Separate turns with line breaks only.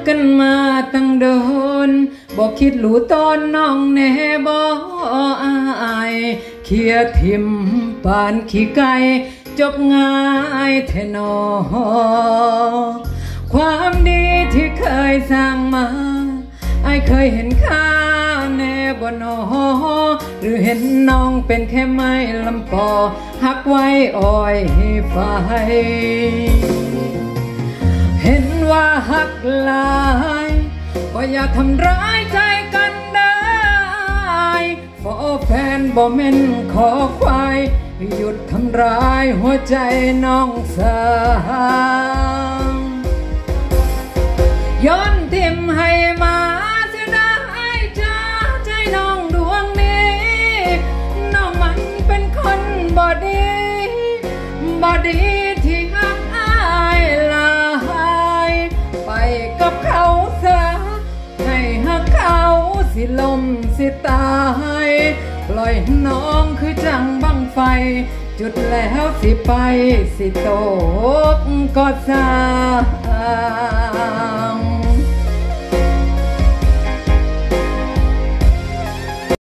กันมาตั้งโดนบอกคิดหลูตอนน้องแน่บ่อายเขียทิมปานขี้ไก่จบง่ายแท้นอความดีที่เคยสร้างมาอายเคยเห็นค่าแน่บ่นอหรือเห็นน้องเป็นแค่ไม้ลำปอหักไว้อ้อยไฟเห็นว่าหักหลายก็อย่าทำร้ายใจกันได้ขอแฟนบ่แม่นขอควายหยุดทำร้ายหัวใจน้องสาวย้อนทิมให้มาเสียดายจ้าใจน้องดวงนี้น้องมันเป็นคนบ่ดีที่หักอายหลายไปกับเขาซะให้หักเขาสิลมสิตายปล่อยน้องคือจังบังไฟจุดแล้วสิไปสิตกก็สา